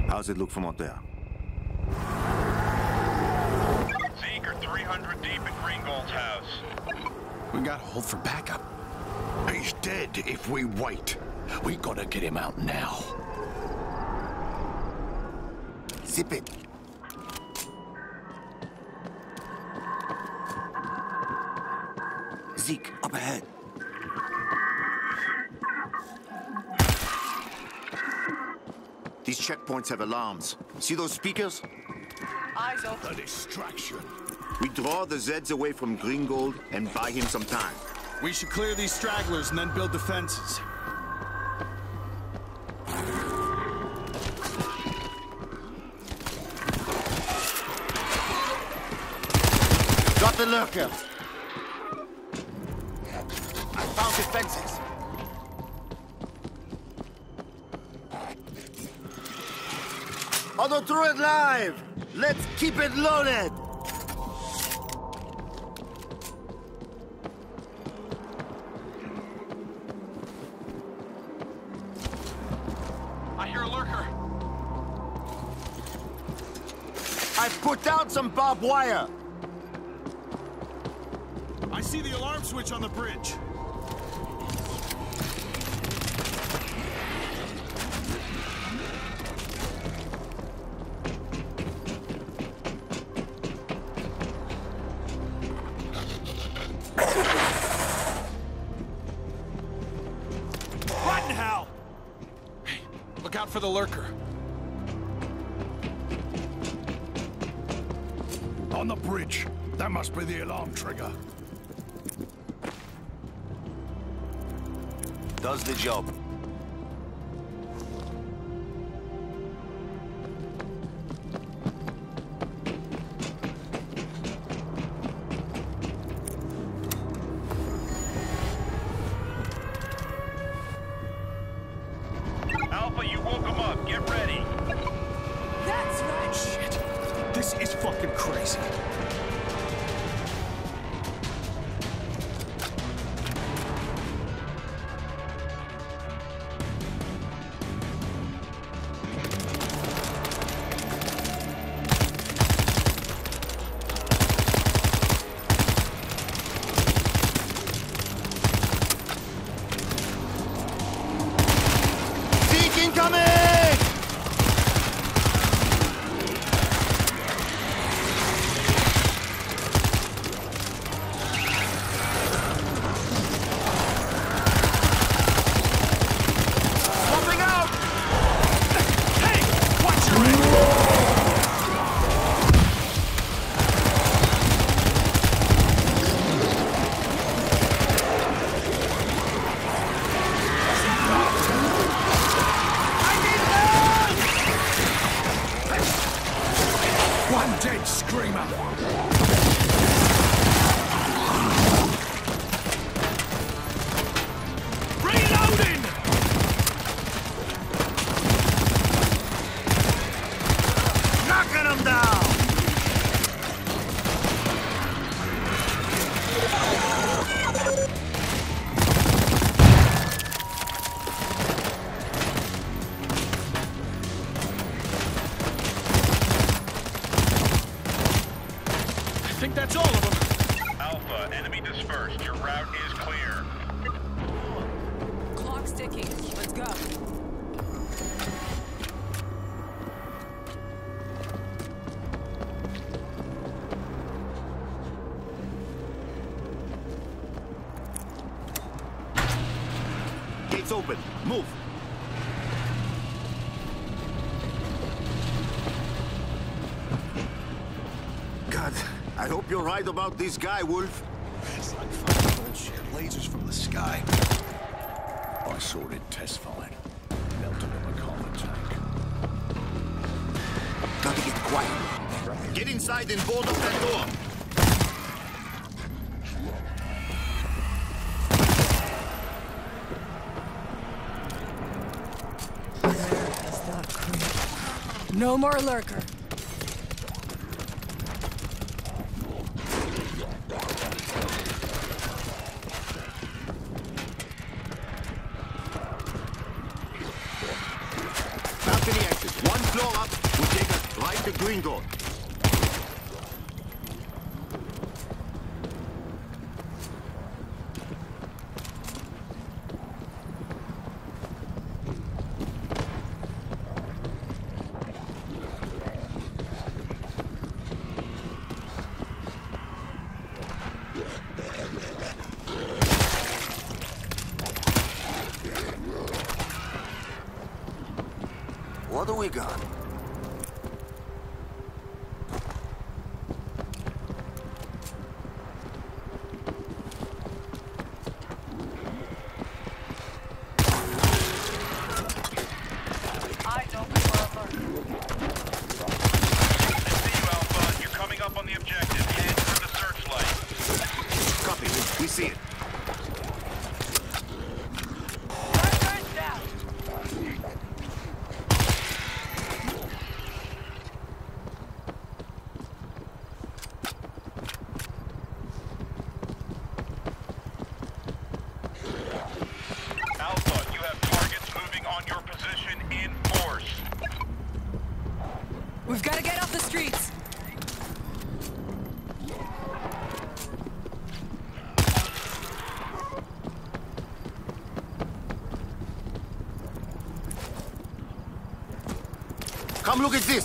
How's it look from out there? Zeke are 300 deep in Greengold's house. We got to hold for backup. He's dead if we wait. We gotta get him out now. Zip it. Zeke, up ahead. These checkpoints have alarms. See those speakers? Eyes open. A distraction. We draw the Zeds away from Greengold and buy him some time. We should clear these stragglers and then build defenses. Got the lurker. I found defenses. Auto turret live! Let's keep it loaded! I hear a lurker. I put down some barbed wire. I see the alarm switch on the bridge. Rotten hell! Hey, look out for the lurker. On the bridge. That must be the alarm trigger. Does the job. Alpha, you woke him up. Get ready. That's right. Shit. This is fucking crazy. Incoming! Swapping out! Hey! Watch your head! One dead screamer. Reloading! Knocking them down! I think that's all of them. Alpha, enemy dispersed. Your route is clear. Clock's ticking. Let's go. Gates open. Move. God, I hope you're right about this guy, Wolf. It's like fucking bullshit. Lasers from the sky. I sorted test fine. Melted in the common tank. Gotta get quiet. Get inside and board up that door. No more lurker. Balcony exit. One floor blow up will take us right to Gringold. What do we got? Eyes open for alert. I see you, Alpha. You're coming up on the objective. Head for the searchlight. Copy. We see it. Lurker's down. Alpha, you have targets moving on your position in force. We've got to get off the streets. Come look at this.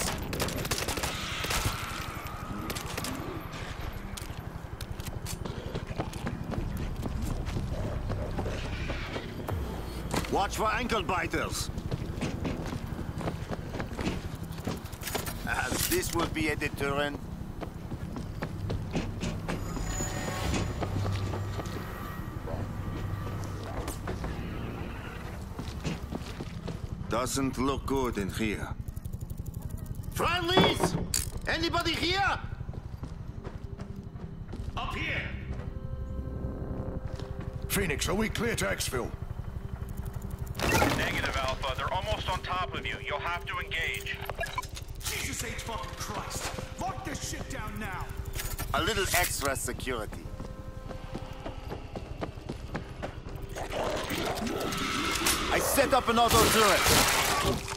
Watch for ankle biters. This will be a deterrent. Doesn't look good in here. Friendlies! Anybody here? Up here! Phoenix, are we clear to exfil? Negative, Alpha. They're almost on top of you. You'll have to engage. Jesus H. fucking Christ! Lock this shit down now! A little extra security. I set up an auto turret.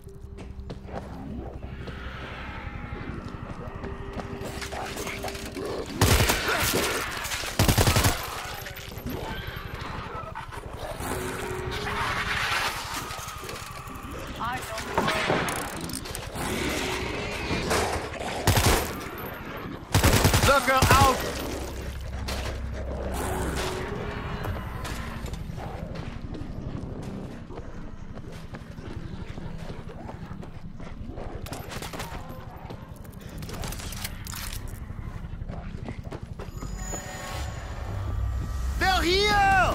Eyes open for alert. Lurker out! They're here!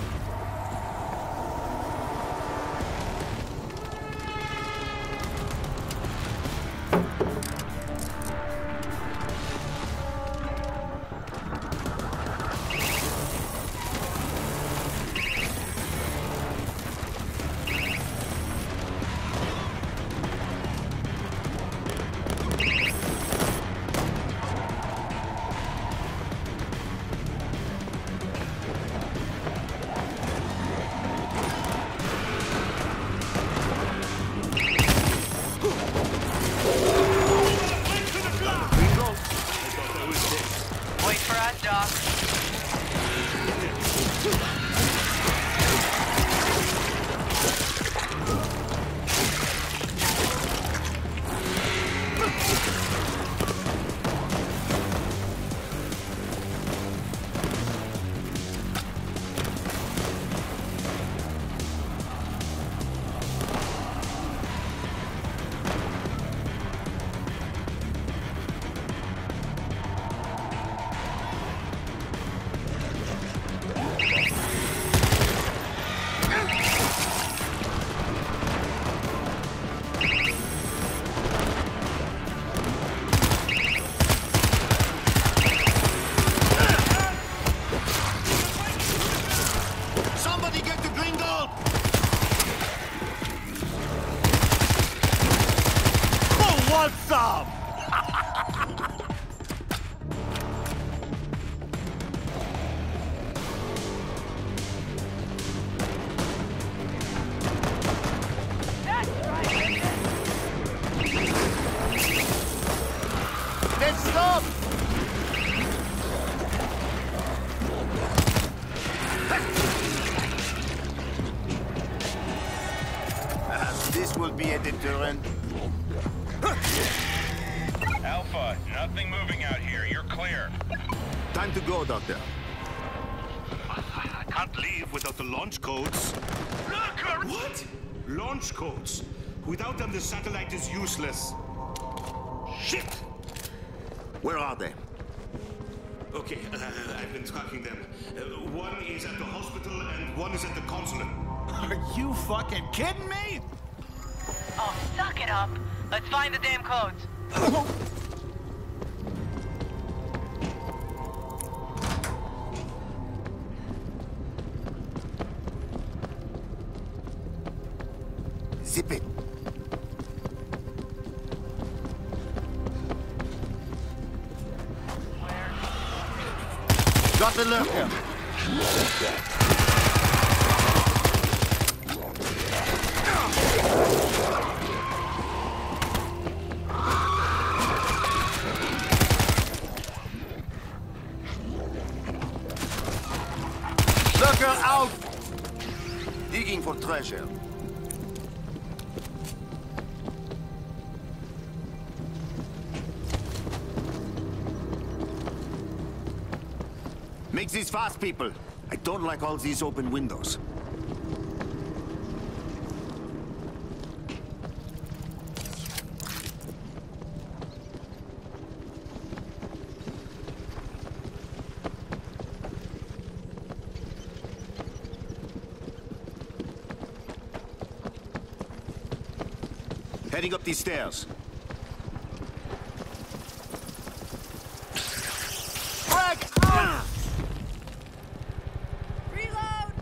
Wait for us, Doc. Somebody get to Gringold! Who wants some? That's right. near the turret. Alpha, nothing moving out here. You're clear. Time to go, Doctor. I can't leave without the launch codes. What? Launch codes. Without them, the satellite is useless. Shit! Where are they? Okay, I've been tracking them. One is at the hospital and one is at the consulate. Are you fucking kidding me? Oh, suck it up. Let's find the damn codes. Zip it. Got the lurker. Lurker out! Digging for treasure. Make this fast, people. I don't like all these open windows. Heading up these stairs. Frag! Ah! Reload!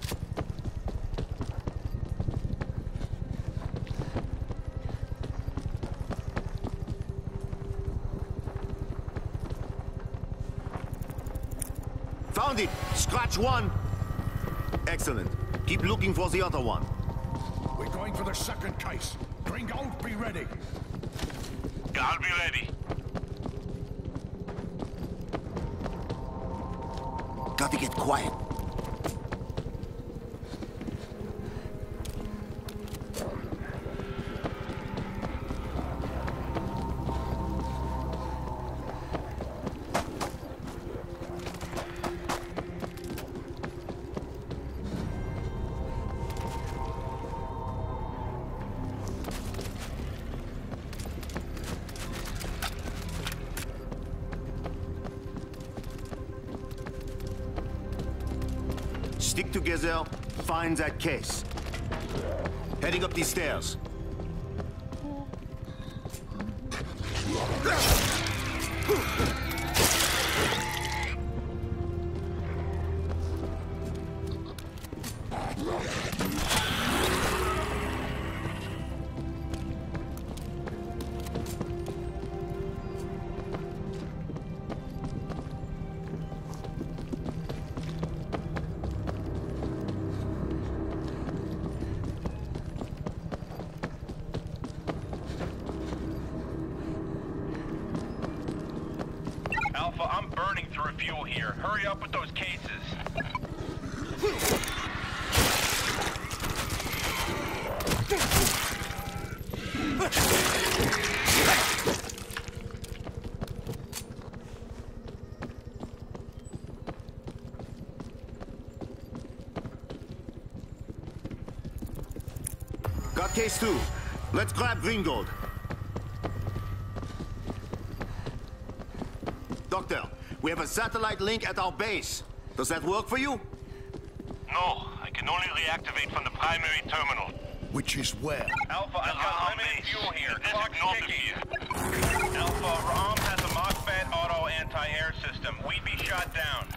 Found it! Scratch one! Excellent. Keep looking for the other one. We're going for the second case. Gringold, be ready. I'll be ready. Gotta get quiet. Stick together, find that case. Heading up these stairs. Alpha, I'm burning through fuel here. Hurry up with those cases. Got case two. Let's grab Gringold. Doctor, we have a satellite link at our base. Does that work for you? No, I can only reactivate from the primary terminal. Which is where? Alpha, I've got limited fuel here. This is Clock's north of ticking. here. Alpha, Ram has a MOSFET auto anti-air system. We'd be shot down.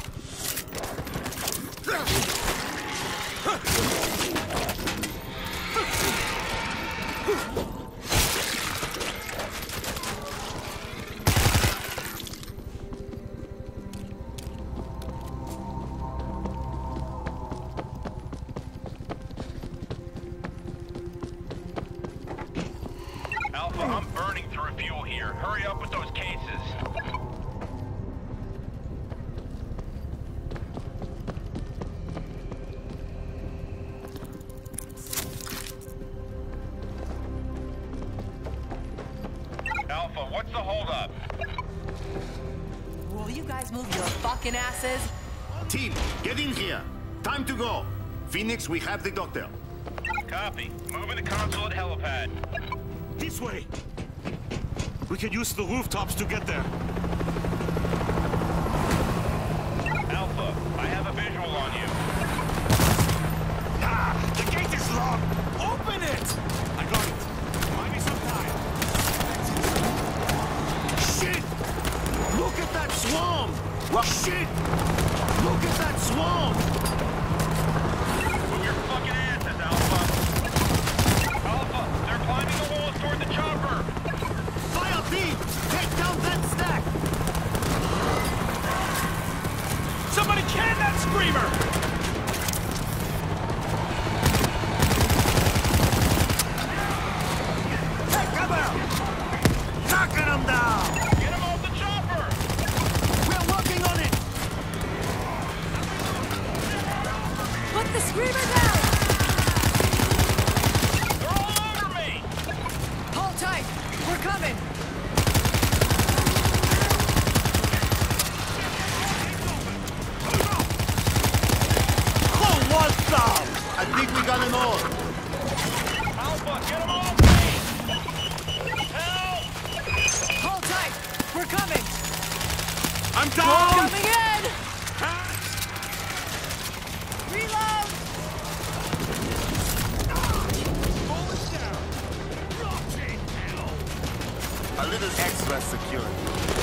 Alpha, I'm burning through fuel here. Hurry up with those cases. the holdup? Will you guys move your fucking asses? Team, get in here. Time to go. Phoenix, we have the doctor. Copy. Moving the console at helipad. This way! We can use the rooftops to get there. Alpha, I have a visual on you. Ah! The gate is locked! Open it! I got it. Buy me some time. Shit! Look at that swarm! Well, shit! Look at that swarm! Move your fucking asses, Alpha. Alpha, they're climbing the walls toward the chopper. Fire team! Take down that stack! Somebody can that screamer! Hey, come out! Knocking them down! Get him off the chopper! We're working on it! Put the screamer down! They're all over me! Hold tight! We're coming! Who was that? I think we got them all. Alpha, get him off me! Help! Hold tight! We're coming! I'm down! Coming in! Reload! A little extra security.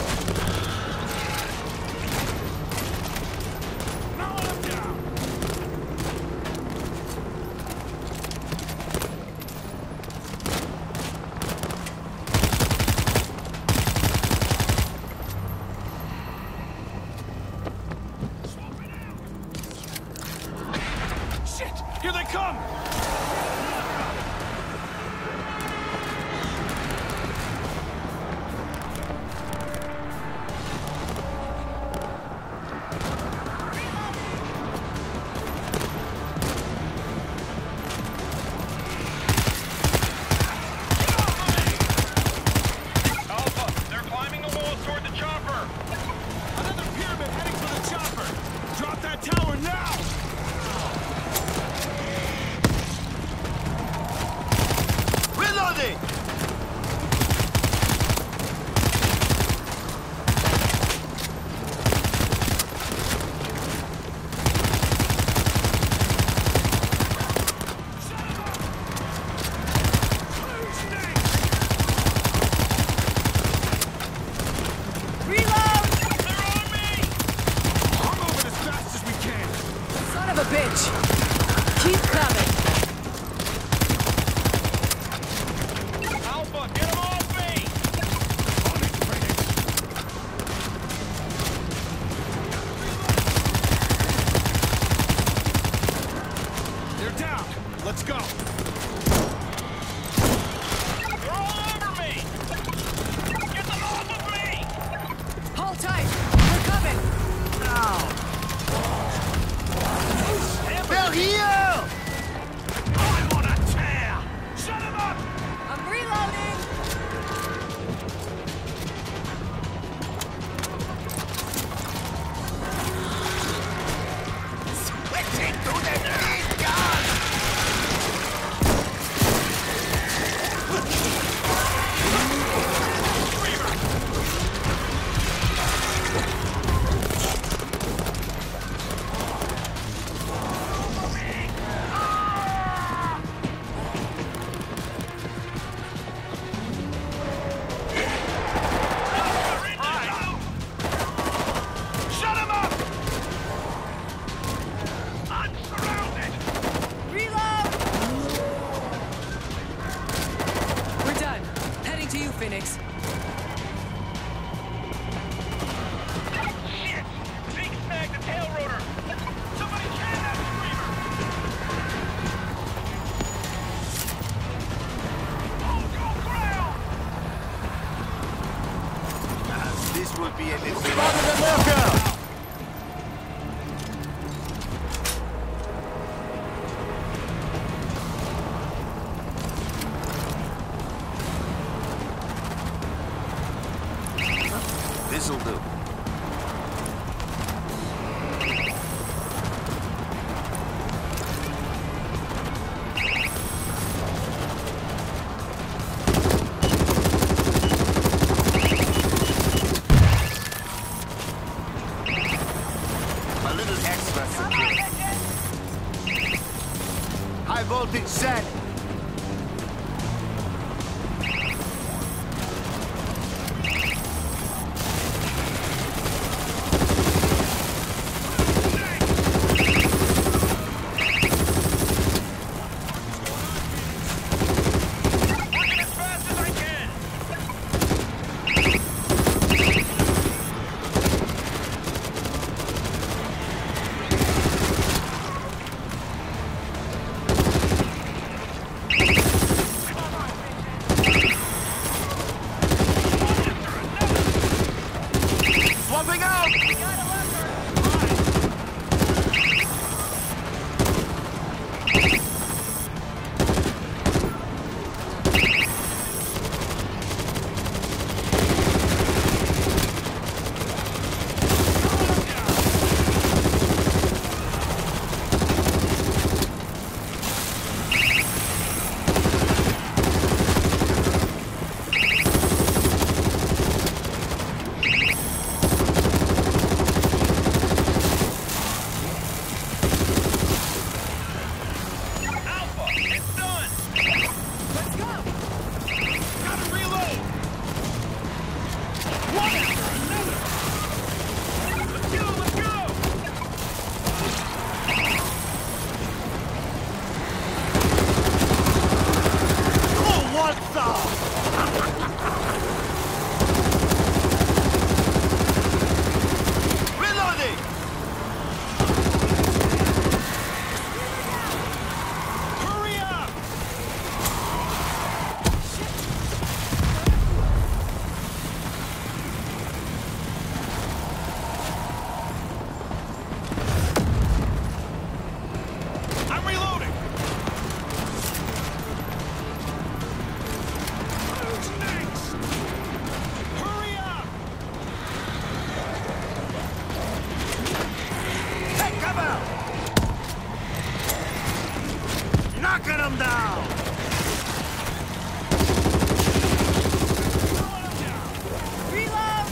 Shit! Here they come! Alpha, they're climbing the walls toward the chopper. Another pyramid heading for the chopper! Drop that tower now! Reloading! Reload! They're on me! I'm moving as fast as we can! Son of a bitch! Keep coming! Alpha, get him off me! On it, Phoenix! They're down! Let's go! They're all over me! Get them off of me! Hold tight! We're coming! They're here! I'm on a tear! Shut him up! I'm reloading! Switching to the lead gun! Shut him up! I'm surrounded! Reload! We're done. Heading to you, Phoenix. Shit! Zeke snagged the tail rotor! Somebody can that screamer! Oh, go ground! This would be a little... This'll do. A little extra secure. High voltage set. Working as fast as I can. Swapping out! Alpha, it's done. Let's go! Gotta reload! One after another! Let's go, let's go. Oh, what the? Reloading! Hurry up! I'm reloading! Who's next? Hurry up! Hey, come out! Knocking them down! Reload!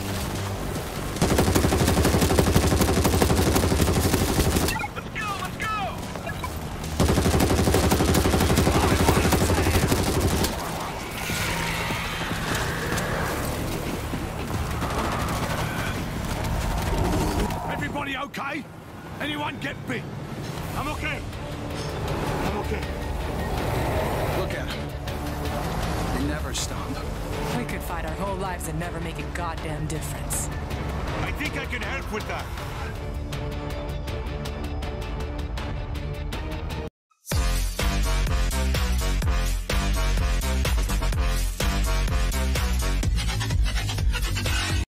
Let's go, let's go. Everybody okay? Anyone get bit? I'm okay. I'm okay. Look at him. They never stop. We could fight our whole lives and never make a goddamn difference. I think I can help with that.